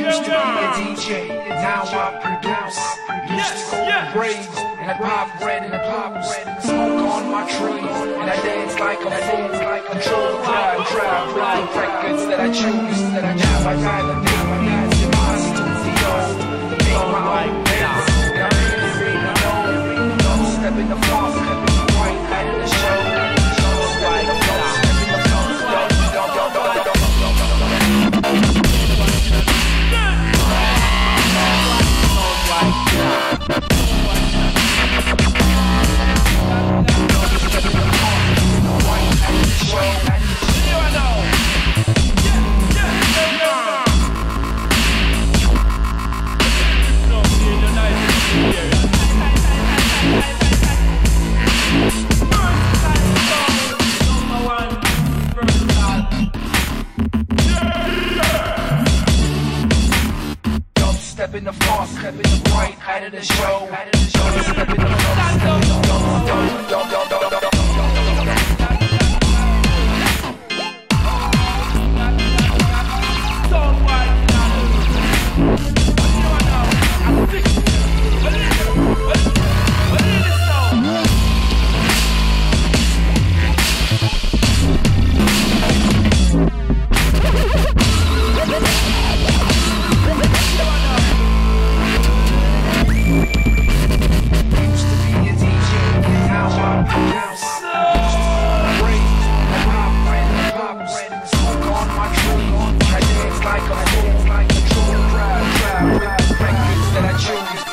Used to be a DJ, now I produce. Used to go braids, and I pop red and smoke on my tree, and I dance like a fool, control the crowd, with the records that I choose. Now I got the beats in my studio, make my own beats, and I'm in the know. Step in the floor, step in the right, out of the show. Step in the floor, step in the floor, step in the floor, step in the right, out of the show. Step in the like a fool, like a true crowd, records that I choose.